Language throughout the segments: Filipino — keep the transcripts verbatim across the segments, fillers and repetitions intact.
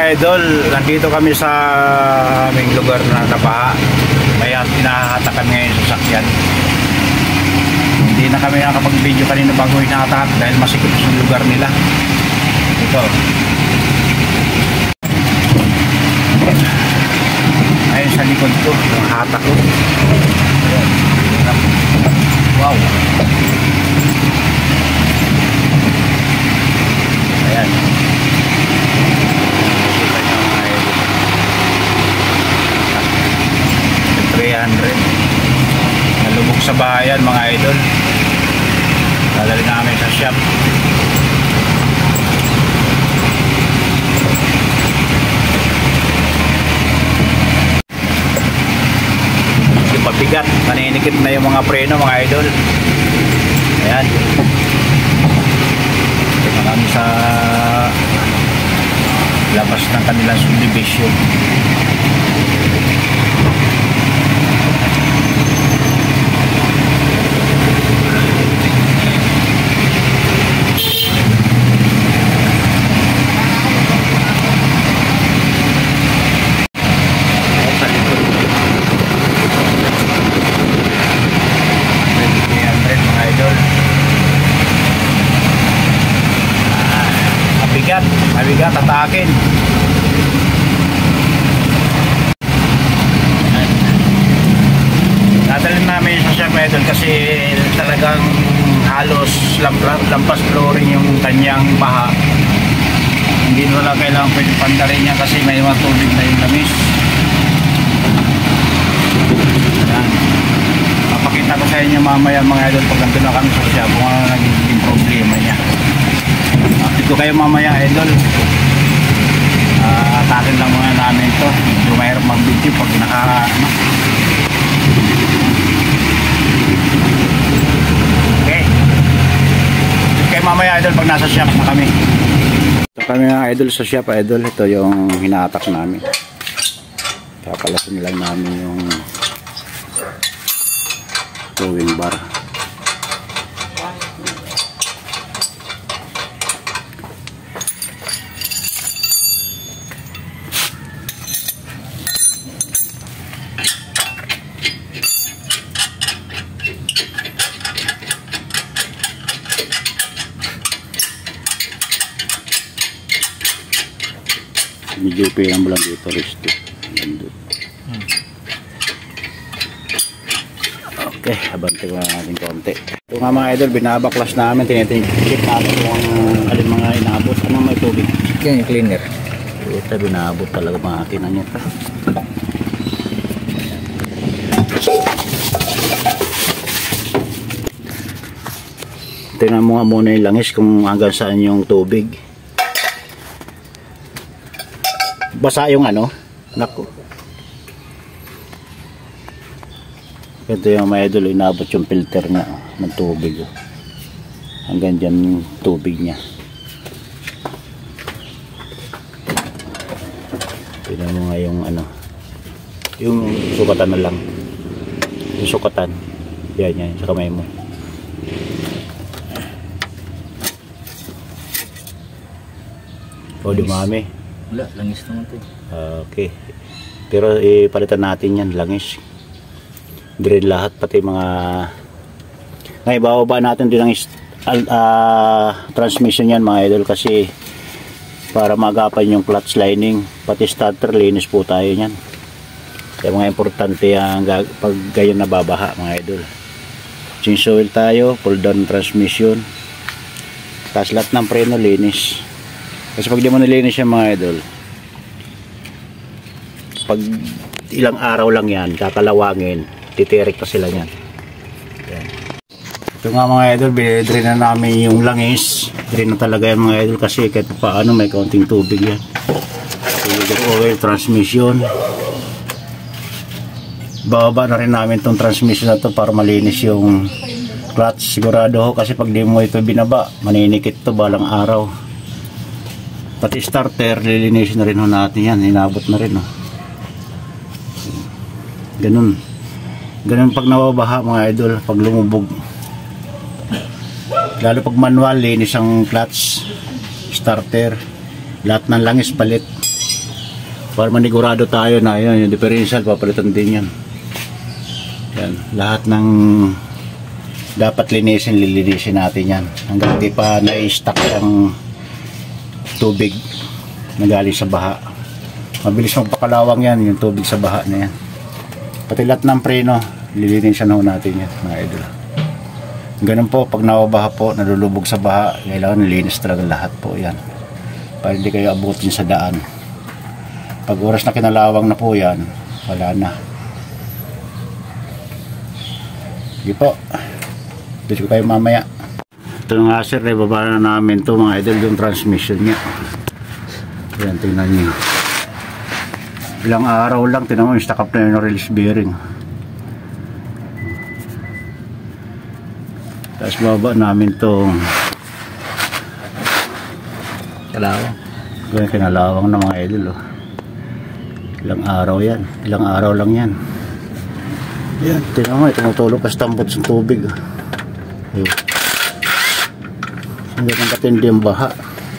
idol, nandito kami sa aming lugar na nabaha. Kaya hinahatakan ngayon sa sakyan. Hindi na kami nakapag-video kanina bago hinahatak dahil masikip sa lugar nila. Ito. Ayun sa likod ko, yung hatak ko. Wow. Ayan. three hundred. Nalubog sa bahayan mga idol. Dadali namin sa shop. Yung mabigat, naninikip na yung mga preno mga idol. Ayan. Ito kami sa labas ng kanilang subdivision. Mabigat, mabigat, tatakin. Dadalhin namin sa shop idol kasi talagang halos lampas, lampas flooring yung kanyang baha. Hindi na lang kailangan pwede pandarin niya kasi may mga tubig na yung lamis. Ayan. Papakita ko sa inyo mamaya mga idol pag nandun na kami sa shop kung ano naging problema niya. Ito kayo mamaya idol. Uh, atakin lang muna namin ito. Medyo mahirap mag-video pag naka ano. Okay. Okay mamaya idol pag nasa shop na kami. Ito kami mga idol sa shop idol. Ito yung hinatak namin. Kakalasin lang namin yung towing bar. Medyo pilang mo lang dito resto. Hmm. Okay, abante ko na natin konti. Ito nga mga idol, binabaklas namin, tinitingkip natin kung alin mga inaabot. Anong may tubig? Yan yung cleaner. Ito, binabot talaga mga akin nyo ito. Tingnan mo nga muna yung langis kung hanggang saan yung tubig. Basa yung ano, naku. Ito yung mga idol, inabot yung filter niya ng tubig. Hanggang dyan yung tubig niya. Tignan mo nga yung ano, yung sukatan na lang. Yung sukatan. Yan yan, sa kamay mo. O dumami. Wala, langis naman ito. Okay. Pero ipalitan natin yan, langis. Hindi rin lahat, pati mga... Ngayon, bababa natin din ang uh, transmission yan mga idol kasi para magapan yung clutch lining. Pati starter, linis po tayo yan. Kaya mga importante yung pag ganyan nababaha mga idol. Change oil tayo, pull down transmission. Tapos lahat ng preno, linis. Kasi pag di mo nilinis yung mga idol, pag ilang araw lang yan, kakalawangin, titirik pa sila yan. Yan. Ito nga mga idol, binidrin na namin yung langis. Drain na talaga yung mga idol kasi kahit paano may kaunting tubig yan. Tubig oil, transmission. Bababa na rin namin itong transmission na to para malinis yung clutch. Sigurado ho kasi pag di mo ito binaba, maninikit to balang araw. Pati starter, lilinisin na rin ho natin yan. Inabot na rin ho. Ganun. Ganun pag nababaha mga idol, pag lumubog. Lalo pag manual, linis ang clutch, starter, lahat ng langis palit. para manigurado tayo na yun, yung differential papalitan din yan. Yan, lahat ng dapat linisin, lilinisin natin yan hanggang di pa na-stack ang tubig na galing sa baha. Mabilis magpakalawang yan yung tubig sa baha na yan. Pati lahat ng preno lilinisan ho natin yan mga idol. Ganun po pag nababaha po, nalulubog sa baha, kailangan nilinis talaga lahat po yan para hindi kayo abutin sa daan. Pag oras na kinalawang na po yan, wala na. Sige po, dito kayo mamaya. Ito nga sir, ibaba na namin to mga idol yung transmission nya. Ayan, tingnan nyo. Ilang araw lang, tingnan mo yung stack up na yung release bearing. Tapos baba namin tong kalawang. Ganyan kinalawang na mga idol oh. Ilang araw yan, ilang araw lang yan. Yan, tingnan mo, tumutulog kasi tambot sa tubig. Ayun. Ang ganang katindi ang baha.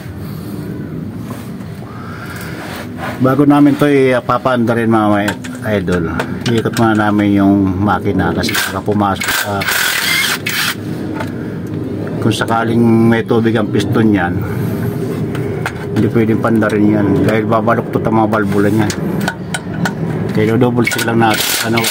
Bago namin ito ipapaanda rin mga idol, iikot muna namin yung makina kasi saka pumasok sa kung sakaling may tubig ang piston yan, hindi pwedeng panda rin yan dahil babaluktot ang mga balbula niyan. Kaya double check lang natin ano.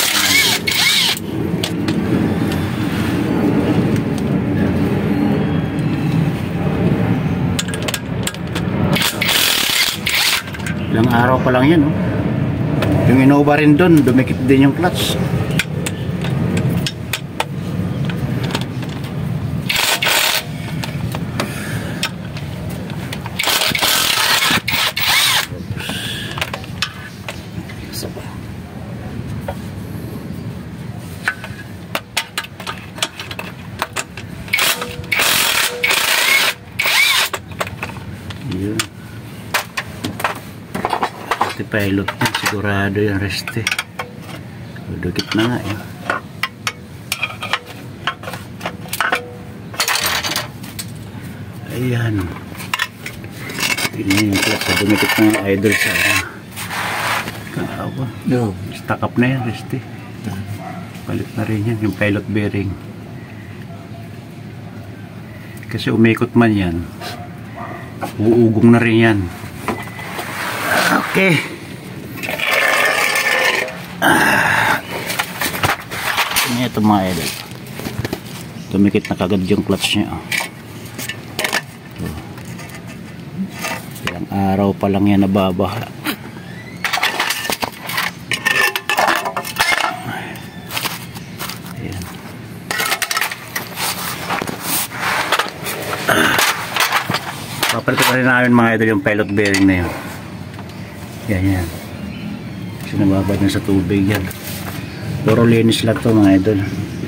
Ilang araw pa lang yan oh. Yung Innova rin dun, dumikit din yung clutch. Yun. Pilot na sigurado yung reste. Dukit na nga eh. Ayan. Tingnan yung class. Dumikit na yung idol sa kaawa. No. Stack up na yan reste. Palit na rin yan yung pilot bearing. Kasi umikot man yan, uugong na rin yan. Okay. Ah. Ito mga idol, tumikit na kagad yung clutch nya oh. So, ilang araw pa lang yan nababaha. Ayan. Ah. Papalitan pa rin namin mga idol yung pilot bearing na yun. Yan yan. Kasi nababad na sa tubig yan. Puro linis lang to mga idol.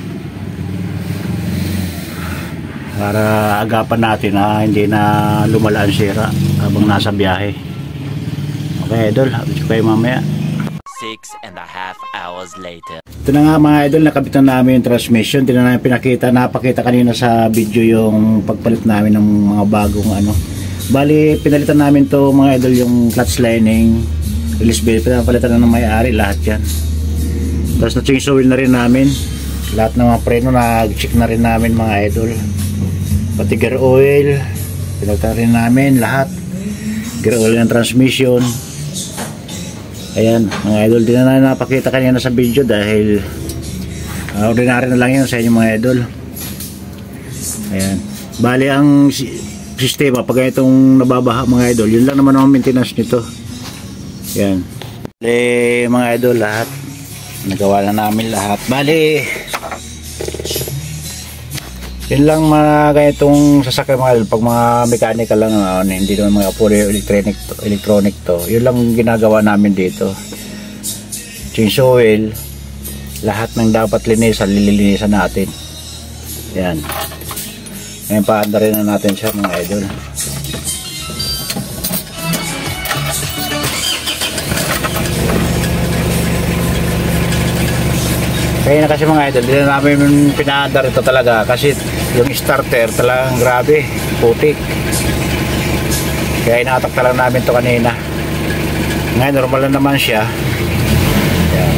Para agapan natin na hindi na lumala ang sira habang nasa biyahe. Okay idol, habis kayo mamaya. Six and a half hours later. Ito na nga mga idol, nakabitan namin yung transmission. Ito na namin pinakita, napakita kanina sa video yung pagpalit namin ng mga bagong ano. Bali, pinalitan namin to mga idol yung clutch lining, release bearing, pinapalitan na ng may-ari, lahat yan. Tapos na-change oil na rin namin. Lahat ng mga preno, nag-check na rin namin mga idol. Pati gear oil, pinalitan rin namin lahat. Gear oil ng transmission. Ayan, mga idol, din na napakita kanina sa video dahil uh, ordinary na lang yun sa inyo mga idol. Ayan. Bali, ang sistema pag itong nababaha mga idol, yun lang naman ang maintenance nito. Yan. Bali mga idol, lahat nagawa na namin lahat. Bali yun lang mga ganitong sasakyan mga idol, pag mga mechanical lang ano, hindi naman mga puro electronic to, electronic to, yun lang ginagawa namin dito. Change oil, lahat ng dapat linisan, lilinisan natin. Yan. Ngayon paanda rin na natin siya mga idol. Kaya na kasi mga idol, hindi na namin pinaandar ito talaga kasi yung starter talagang grabe, putik. Kaya inatak talaga namin ito kanina. Ngayon normal na naman siya. Ayan.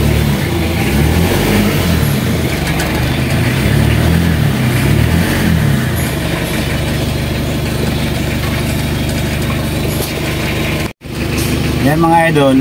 Yan mga idol,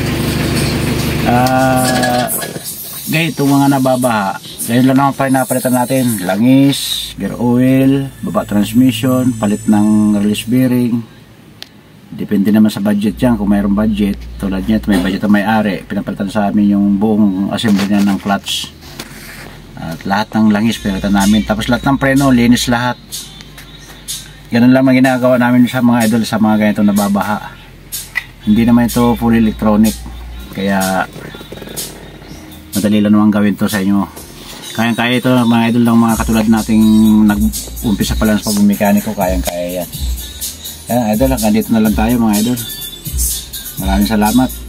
ah uh, gaya itong mga nababaha, ganyan lang naman pa rin napalitan natin. Langis, gear oil, baba transmission, palit ng release bearing. Depende naman sa budget yan, kung mayroong budget. Tulad niya, may budget na may-ari, pinapalitan sa amin yung buong assembly niya ng clutch. At lahat ng langis pinapalitan namin. Tapos lahat ng preno, linis lahat. Ganun lang ang ginagawa namin sa mga idol sa mga ganitong nababaha. Hindi naman ito fully electronic, kaya madali lang naman gawin to sa inyo. Kayang-kaya ito mga idol ng mga katulad nating nag-umpisa pa lang sa pagmekaniko, kayang-kaya yan. Yan idol, hanggang dito na lang tayo mga idol. Maraming salamat.